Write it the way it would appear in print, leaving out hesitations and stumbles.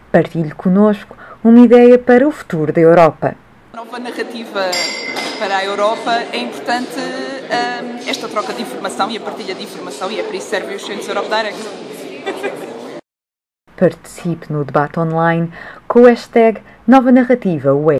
Partilhe connosco uma ideia para o futuro da Europa. Nova narrativa para a Europa, é importante esta troca de informação e a partilha de informação, e é por isso que servem os centros Europe Direct. Participe no debate online com o hashtag Nova Narrativa UE.